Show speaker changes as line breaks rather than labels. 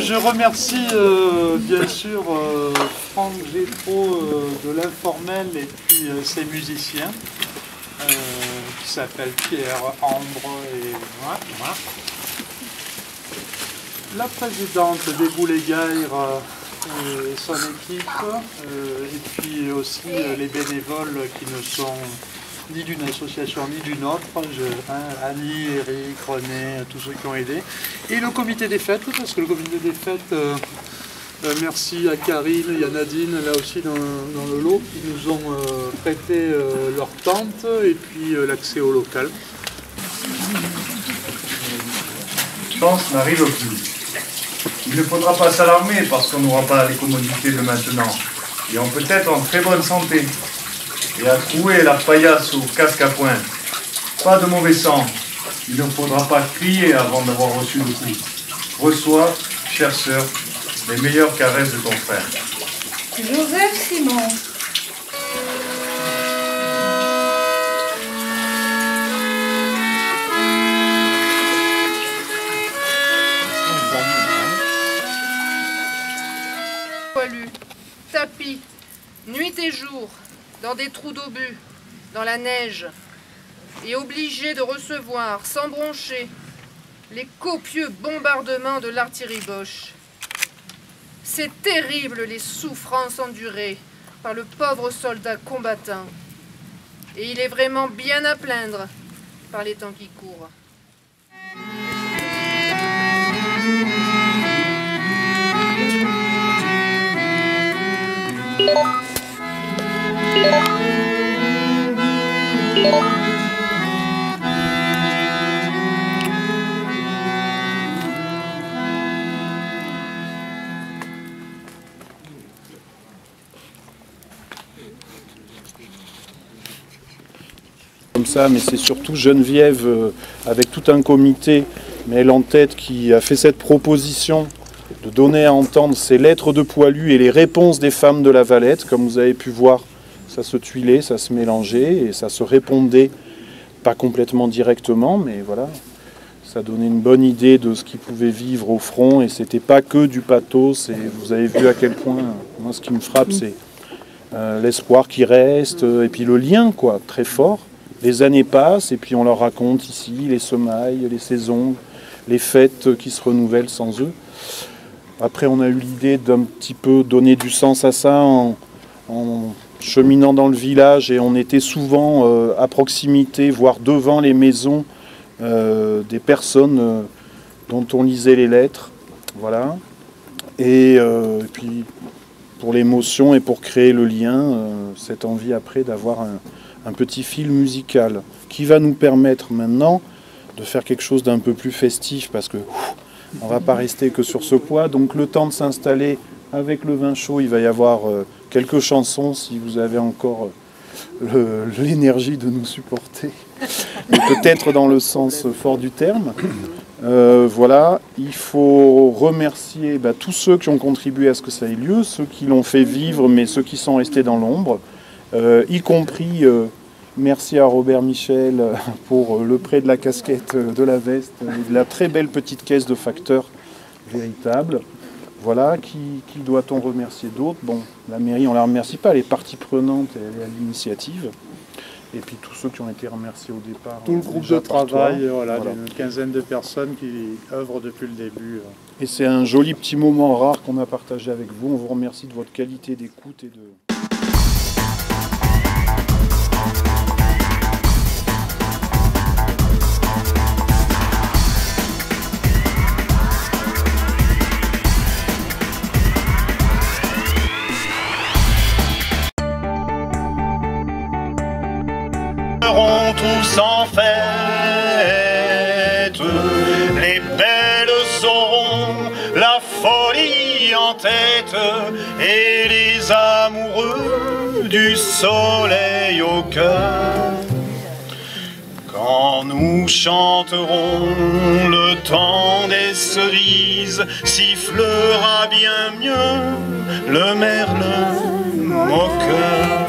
je remercie bien sûr Franck Gétro de l'Informel et puis ses musiciens qui s'appellent Pierre, Ambre et voilà. La présidente des Boulets-Gailles et son équipe et puis aussi les bénévoles qui ne sont ni d'une association ni d'une autre, Annie, Eric, René, tous ceux qui ont aidé, et le comité des fêtes, parce que le comité des fêtes, merci à Karine et à Nadine, là aussi dans le lot, qui nous ont prêté leur tente et puis l'accès au local.
Chance n'arrive plus. Il ne faudra pas s'alarmer parce qu'on n'aura pas les commodités de maintenant, et on peut être en très bonne santé. Et à trouer la paillasse au casque à pointe. Pas de mauvais sang. Il ne faudra pas crier avant d'avoir reçu le coup. Reçois, chère sœur, les meilleures caresses de ton frère.
Joseph Simon.
Poilu, tapis, nuit et jour, dans des trous d'obus, dans la neige, et obligé de recevoir, sans broncher, les copieux bombardements de l'artillerie Boche. C'est terrible les souffrances endurées par le pauvre soldat combattant, et il est vraiment bien à plaindre par les temps qui courent.
Comme ça, mais c'est surtout Geneviève avec tout un comité, mais elle en tête, qui a fait cette proposition de donner à entendre ces lettres de Poilu et les réponses des femmes de la Valette. Comme vous avez pu voir, ça se tuilait, ça se mélangeait et ça se répondait, pas complètement directement, mais voilà, ça donnait une bonne idée de ce qu'ils pouvaient vivre au front, et c'était pas que du pathos. Et vous avez vu à quel point, moi ce qui me frappe, c'est l'espoir qui reste, et puis le lien, quoi, très fort. Les années passent et puis on leur raconte ici les semailles, les saisons, les fêtes qui se renouvellent sans eux. Après, on a eu l'idée d'un petit peu donner du sens à ça en cheminant dans le village, et on était souvent à proximité, voire devant les maisons des personnes dont on lisait les lettres. Voilà. Et puis pour l'émotion et pour créer le lien, cette envie après d'avoir un petit fil musical qui va nous permettre maintenant de faire quelque chose d'un peu plus festif, parce que on ne va pas rester que sur ce poids. Donc le temps de s'installer avec le vin chaud, il va y avoir quelques chansons si vous avez encore l'énergie de nous supporter, mais peut-être dans le sens fort du terme. Voilà, il faut remercier tous ceux qui ont contribué à ce que ça ait lieu, ceux qui l'ont fait vivre, mais ceux qui sont restés dans l'ombre, y compris merci à Robert Michel pour le prêt de la casquette, de la veste et de la très belle petite caisse de facteurs véritable. Voilà, qui doit-on remercier d'autres? Bon, la mairie, on ne la remercie pas, elle est partie prenante, elle est à l'initiative. Et puis tous ceux qui ont été remerciés au départ.
Tout le groupe de travail, voilà, une quinzaine de personnes qui œuvrent depuis le début.
Et c'est un joli petit moment rare qu'on a partagé avec vous. On vous remercie de votre qualité d'écoute et de...
Tous en fête, les belles auront la folie en tête, et les amoureux du soleil au cœur. Quand nous chanterons, le temps des cerises sifflera bien mieux le merle moqueur.